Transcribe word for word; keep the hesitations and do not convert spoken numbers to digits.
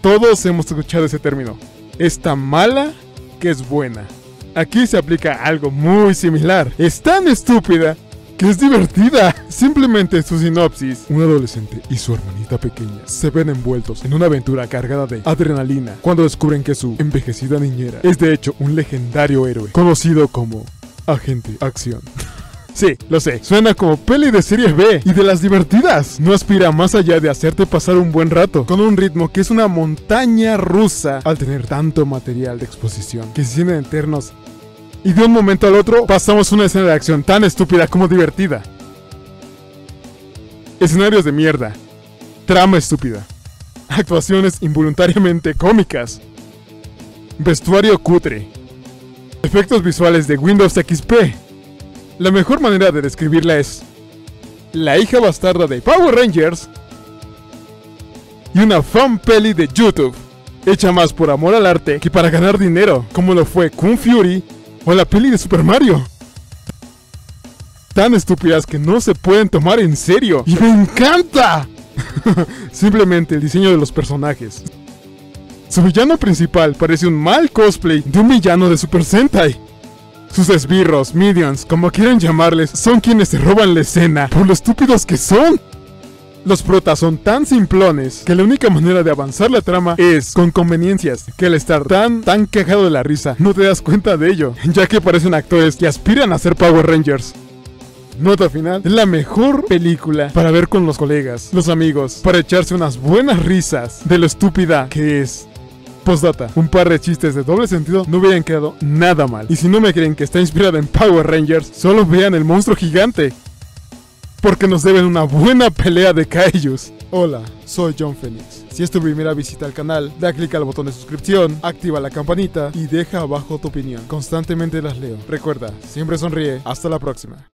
Todos hemos escuchado ese término. Es tan mala que es buena. Aquí se aplica algo muy similar. Es tan estúpida que es divertida. Simplemente su sinopsis: un adolescente y su hermanita pequeña se ven envueltos en una aventura cargada de adrenalina cuando descubren que su envejecida niñera es de hecho un legendario héroe conocido como Agente Acción. Sí, lo sé, suena como peli de serie B y de las divertidas. No aspira más allá de hacerte pasar un buen rato, con un ritmo que es una montaña rusa al tener tanto material de exposición que se sienten eternos. Y de un momento al otro pasamos una escena de acción tan estúpida como divertida. Escenarios de mierda. Trama estúpida. Actuaciones involuntariamente cómicas. Vestuario cutre. Efectos visuales de Windows X P. La mejor manera de describirla es la hija bastarda de Power Rangers y una fan peli de YouTube, hecha más por amor al arte que para ganar dinero, como lo fue Kung Fury o la peli de Super Mario. Tan estúpidas que no se pueden tomar en serio, y me encanta. Simplemente el diseño de los personajes. Su villano principal parece un mal cosplay de un villano de Super Sentai. Sus esbirros, minions, como quieran llamarles, son quienes se roban la escena por lo estúpidos que son. Los protas son tan simplones que la única manera de avanzar la trama es con conveniencias, que al estar tan, tan quejado de la risa, no te das cuenta de ello, ya que parecen actores que aspiran a ser Power Rangers. Nota final: es la mejor película para ver con los colegas, los amigos, para echarse unas buenas risas de lo estúpida que es. Postdata: un par de chistes de doble sentido no hubieran quedado nada mal. Y si no me creen que está inspirada en Power Rangers, solo vean el monstruo gigante, porque nos deben una buena pelea de kaijus. Hola, soy John Phoenix. Si es tu primera visita al canal, da clic al botón de suscripción, activa la campanita y deja abajo tu opinión. Constantemente las leo. Recuerda, siempre sonríe. Hasta la próxima.